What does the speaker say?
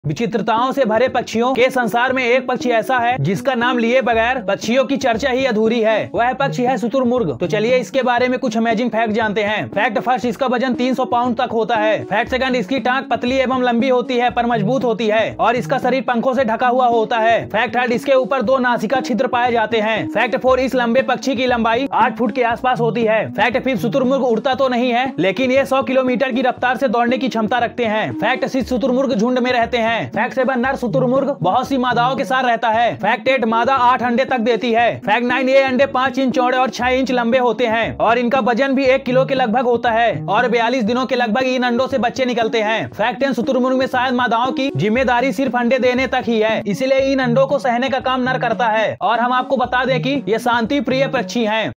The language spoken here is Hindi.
विचित्रताओं से भरे पक्षियों के संसार में एक पक्षी ऐसा है जिसका नाम लिए बगैर पक्षियों की चर्चा ही अधूरी है। वह पक्षी है शुतुरमुर्ग। तो चलिए इसके बारे में कुछ अमेजिंग फैक्ट जानते हैं। फैक्ट फर्स्ट, इसका वजन 300 पाउंड तक होता है। फैक्ट सेकंड, इसकी टांग पतली एवं लंबी होती है पर मजबूत होती है और इसका शरीर पंखों से ढका हुआ होता है। फैक्ट थर्ड, इसके ऊपर 2 नासिका छिद्र पाए जाते हैं। फैक्ट फोर, इस लंबे पक्षी की लंबाई 8 फुट के आसपास होती है। फैक्ट फिफ्थ, शुतुरमुर्ग उड़ता तो नहीं है लेकिन ये 100 किलोमीटर की रफ्तार से दौड़ने की क्षमता रखते हैं। फैक्ट सिक्स, शुतुरमुर्ग झुंड में रहते हैं। फैक्ट सेवन, शुतुरमुर्ग बहुत सी मादाओं के साथ रहता है। फैक्ट 8, मादा 8 अंडे तक देती है। फैक्ट 9, ये अंडे 5 इंच चौड़े और 6 इंच लंबे होते हैं और इनका वजन भी 1 किलो के लगभग होता है और 42 दिनों के लगभग इन अंडों से बच्चे निकलते हैं। फैक्ट 10, शुतुरमुर्ग में शायद मादाओं की जिम्मेदारी सिर्फ अंडे देने तक ही है, इसलिए इन अंडों को सहने का काम नर करता है। और हम आपको बता दें कि ये शांति प्रिय पक्षी हैं।